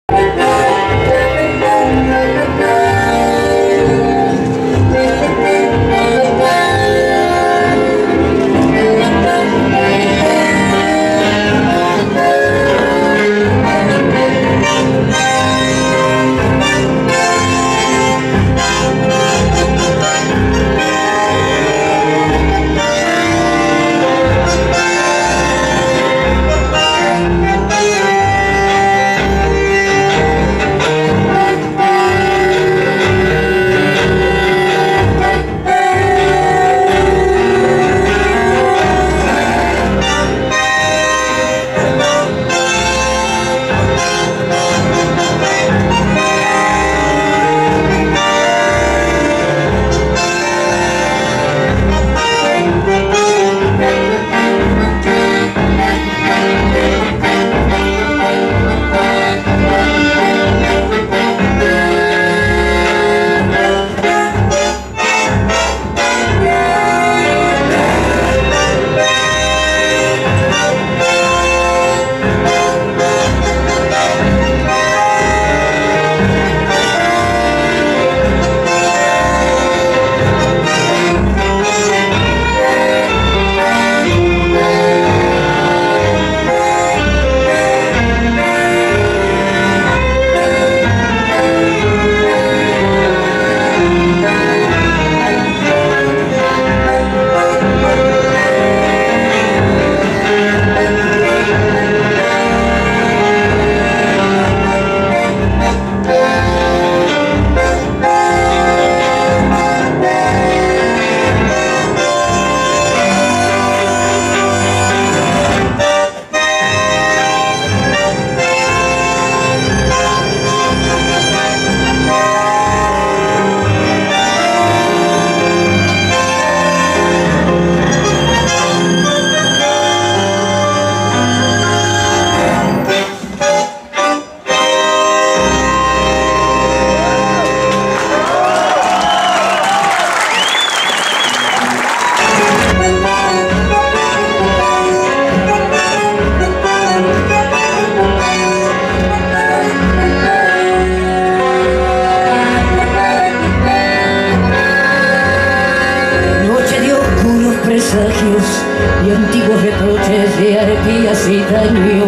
Y antiguos reproches de arpías y daño,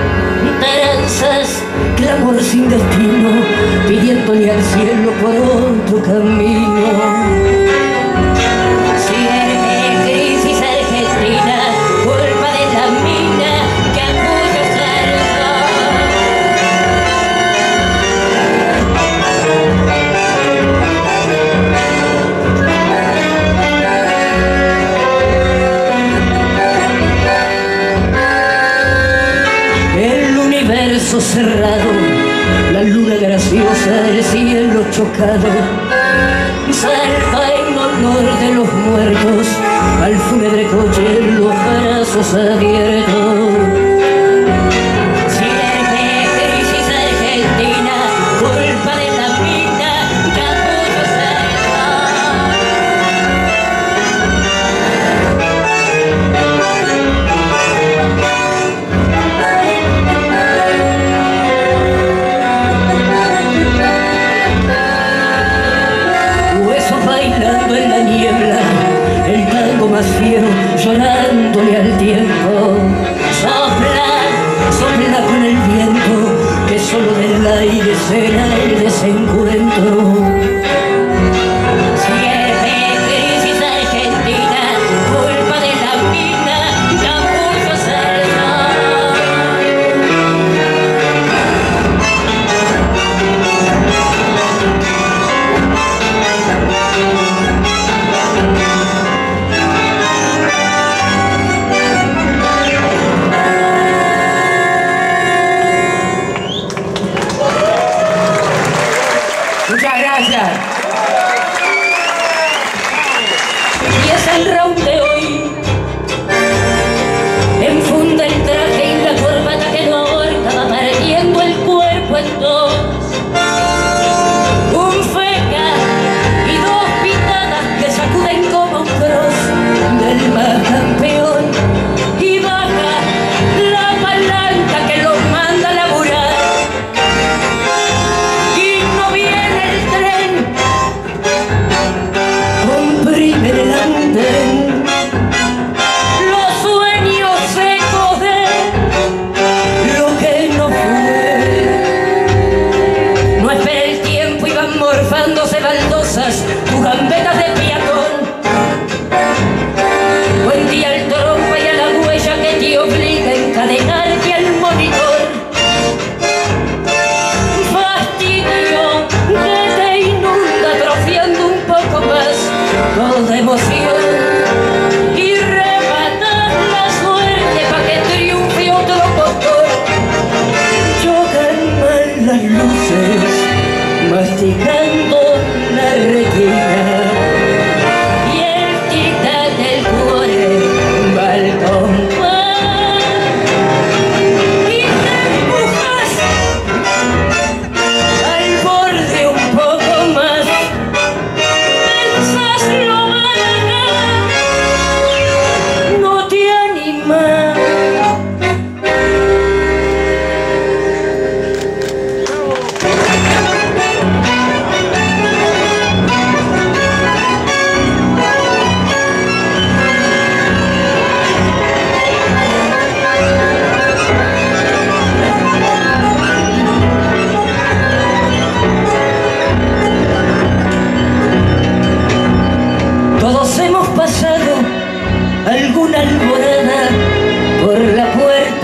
esperanzas, clamor sin destino, pidiéndole al cielo por otro camino. Sirve crisis argentina, culpa de la mina que apoya cerrado, la luna graciosa, el cielo chocado, salva en honor de los muertos al fúnebre coche los brazos abiertos. Sirve crisis argentina, culpa de la mina que apoyo en la niebla, el tango más fiero llorándole al tiempo.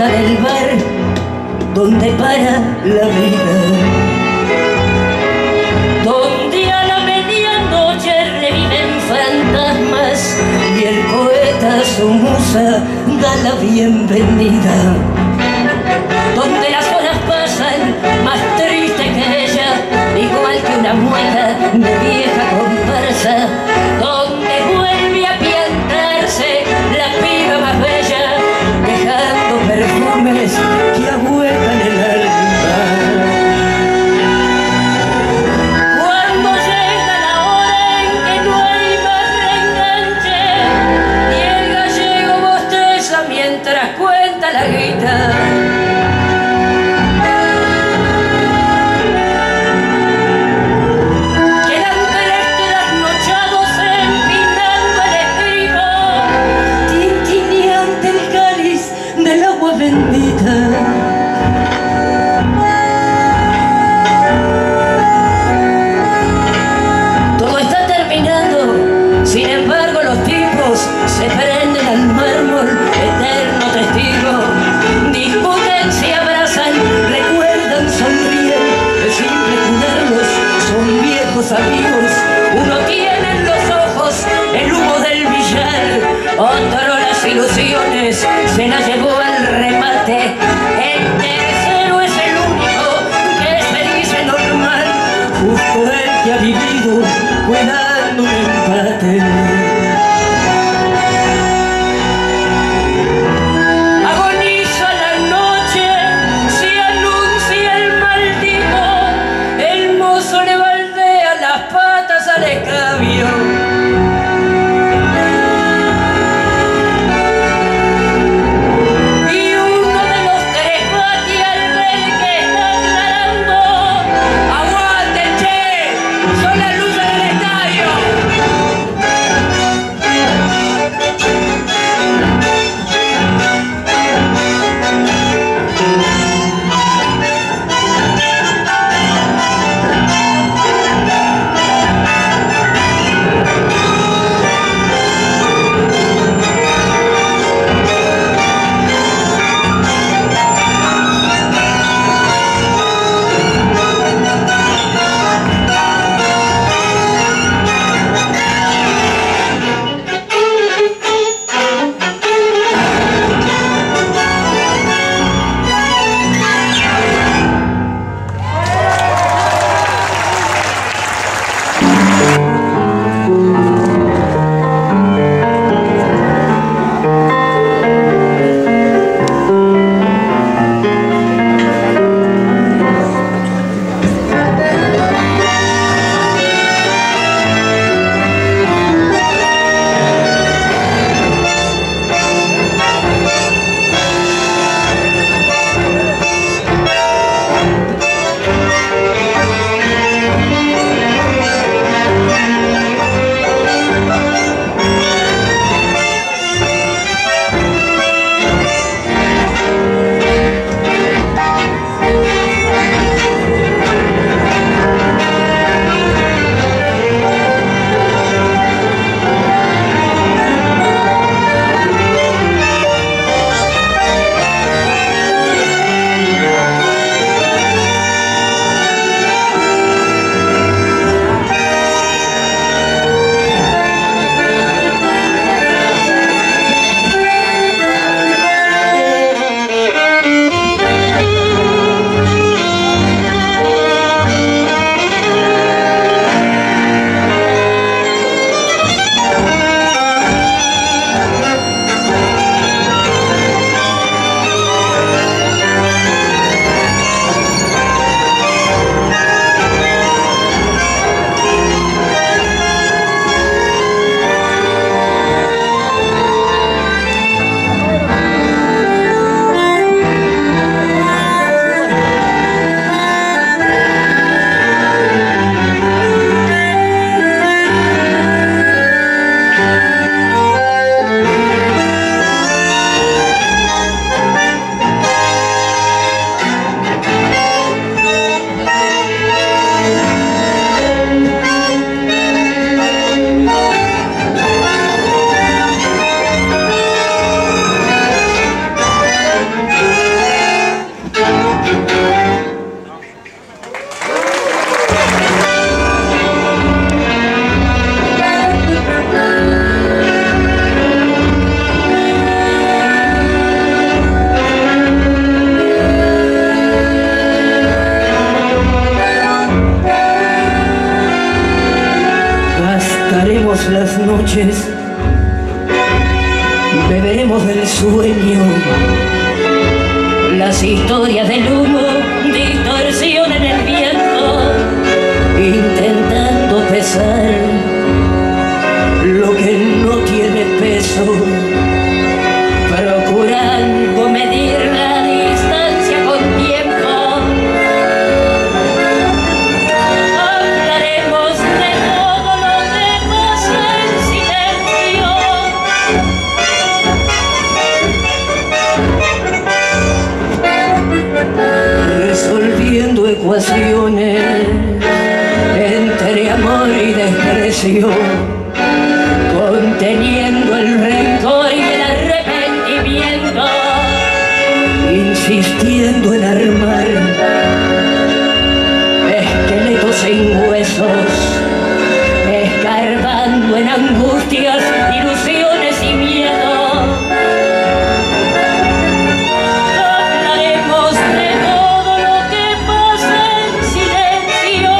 puerta del bar donde para la vida, donde a la medianoche reviven fantasmas y el poeta a su musa da la bienvenida, donde las horas pasan más triste que ella, igual que una muela de vieja comparsa, donde vuelve a piantarse la piba más bella, dejando perfumes que ahuecan el alma. Cuando llega la hora en que no hay más reenganche y el gallego bosteza mientras cuenta la guita, bendita. Todo está terminando, sin embargo los tipos se prenden al mármol, eterno testigo. Discuten, se abrazan, recuerdan, sonríen, es simple cuidarlos, son viejos amigos. Uno tiene en los ojos el humo del billar, otro las ilusiones se las llevó al remate. El tercero es el único que se dice normal, justo el que ha vivido cuidando un empate. Agoniza la noche, se anuncia el maldito, el mozo le baldea las patas al escabio. Pasaremos las noches, beberemos del sueño, las historias del humo, distorsión en el viento, intentando pesar lo que no tiene peso, procurando medir la distancia con tiempo. Hablaremos de todo lo que pasa en silencio, resolviendo ecuaciones entre amor y desprecio, conteniendo el rencor y el arrepentimiento, insistiendo en armar esqueletos sin huesos, escarbando en angustias, ilusiones y miedo. Hablaremos de todo lo que pasa en silencio.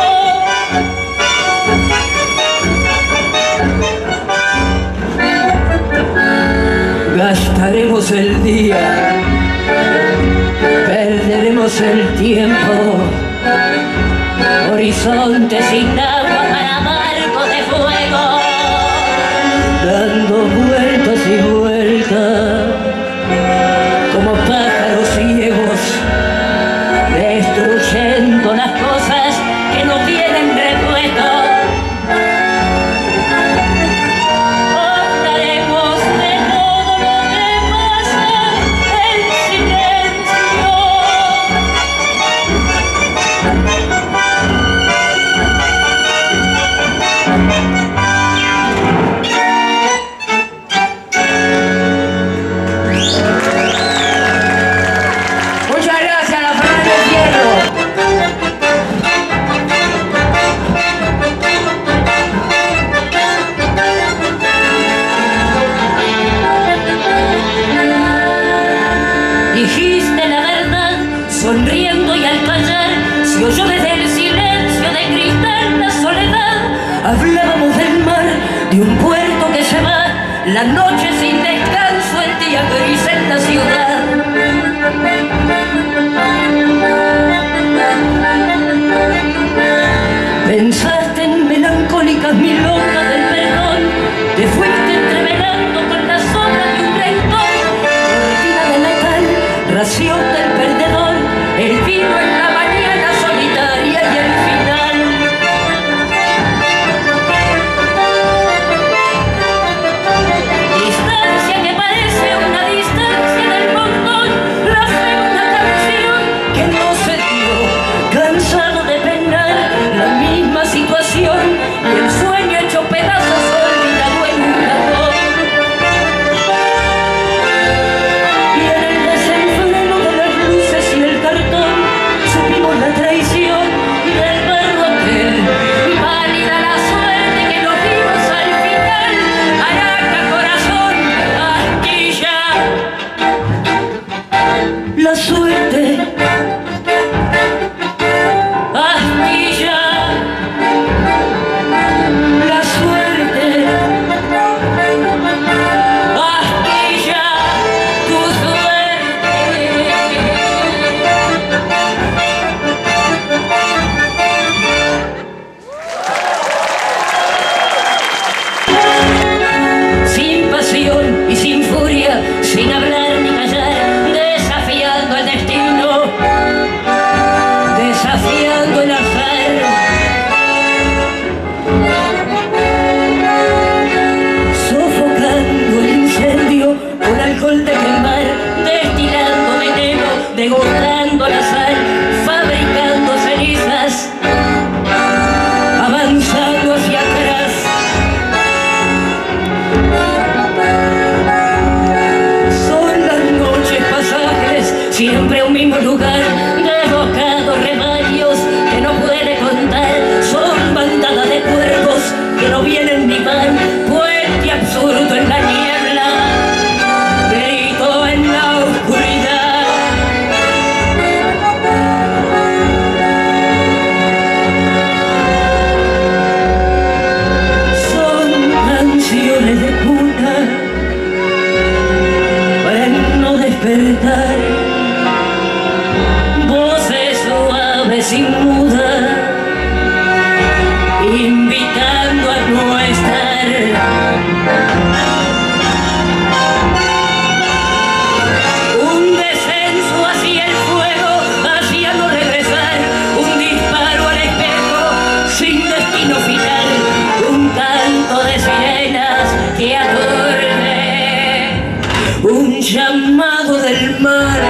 Gastaremos el día, perderemos el tiempo, horizontes sin agua para barcos de fuego, dando vueltas y vueltas como pájaros ciegos, destruyendo las cosas que no tienen repuesto. Hablaremos de todo lo que pasa en silencio. Muchas gracias a la Fernández Fierro. Dijiste la verdad, sonriendo y al callar, se oyó desde el silencio de cristal la soledad. Hablábamos del mar, de un puerto que se va, la noche sin descanso, el día gris en la ciudad. Pensaste en melancólicas milongas del perdón, te fuiste entreverando con la sombra de un rencor, cortina de metal, ración del perdedor, el vino en la mañana solitaria y el final. Distancia que parece una distancia del montón, la fe una canción que no se dio, cansado de penar la misma situación y el sueño hecho pedazos olvidado en un cajón. Y en el desenfreno de las luces y el cartón supimos la traición del verbo aquel, válida la suerte que nos vimos al final. Araca, corazón, astilla, la suerte, astilla, la suerte, astilla, tu suerte. Sin pasión y sin furia, sin hablar ni callar, desafiando el destino, desafiando el azar. Sofocando el incendio con alcohol de quemar, destilando veneno, degustando la sal, fabricando cenizas, avanzando hacia atrás. Son las noches pasajes, siempre un mismo lugar, desbocados rebaños que no puede contar, son bandadas de cuervos que no vienen ni van, puente absurdo en la niebla, grito en la oscuridad. despertar, voces suaves y mudas, invitando a no estar. Un descenso hacia el fuego, hacia no regresar, un disparo al espejo sin destino final, un canto de sirenas que aturde, un llamado del mar.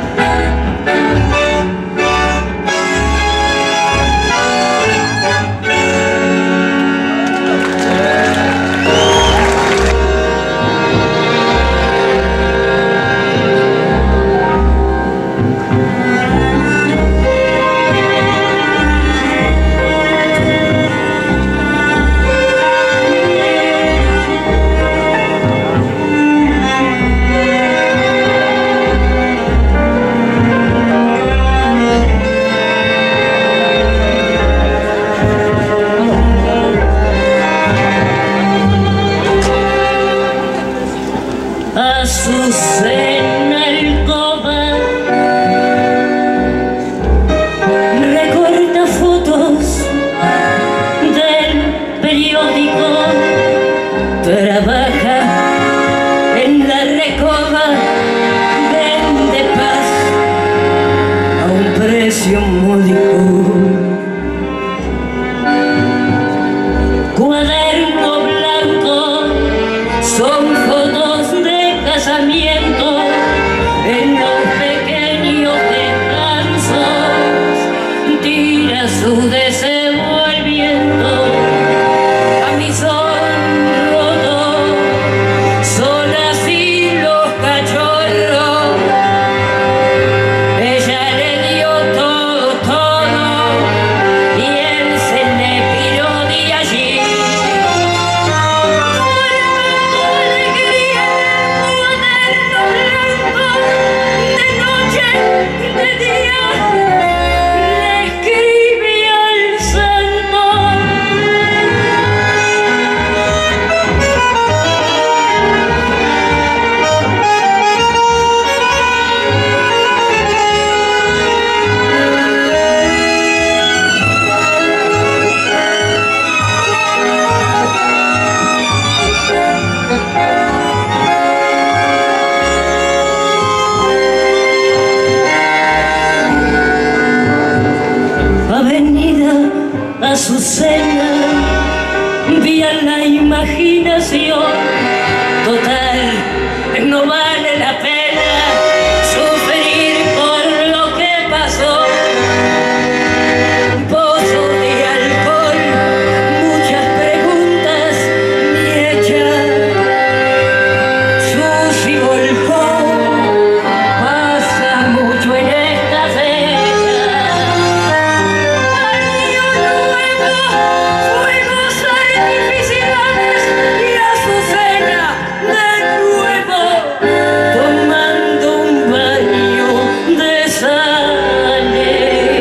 Azucena alcoba recorta fotos del periódico, trabaja en la recoba, vende paz a un precio módico. Cuaderno blanco, son fotos de casamiento en los pequeños descansos, tira su deseo al viento, camisón roto, son así los cachorros, ella le dio todo, todo, y él se le piró de allí. De día le escribí al santo. Avenida Azucena, vía la imaginación, total, no vale la pena sufrir por lo que pasó. Pozo de alcohol, muchas preguntas ni hechas, Susi volcó, pasa mucho en esta fecha. Fuegos artificiales y Azucena de nuevo tomando un baño de sales.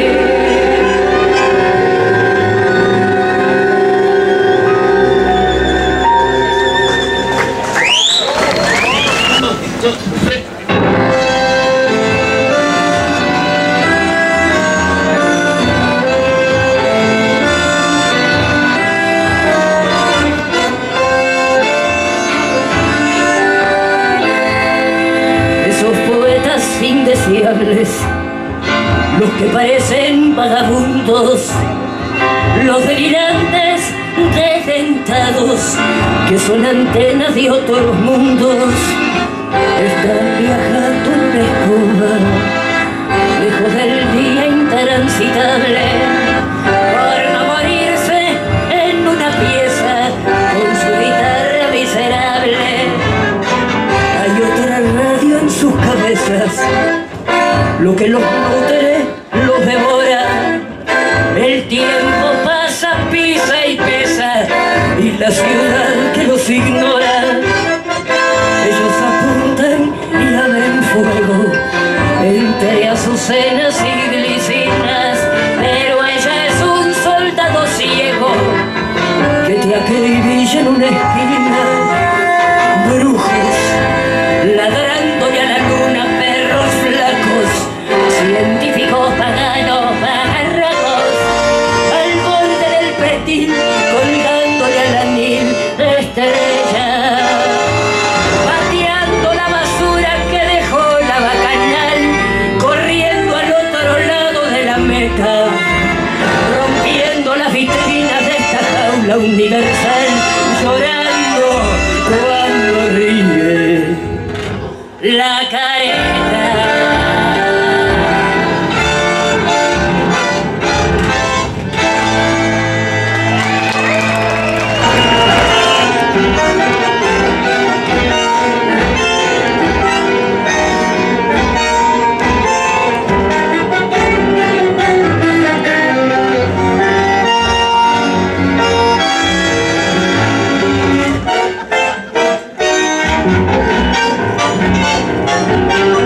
Esos poetas indeseables, los que parecen vagabundos, los delirantes desdentados, que son antenas de otros mundos, están viajando en una escoba, lejos del día intransitable, por no morirse en una pieza con su guitarra miserable. Hay otra radio en sus cabezas, lo que los nutre los devora. El tiempo pasa, pisa y pesa, y la ciudad que los ignora. Ellos apuntan y abren fuego entre azucenas y glicinas, pero ella es un soldado ciego que te acribilla en una esquina. Brujos ladrando y a la luna Careta.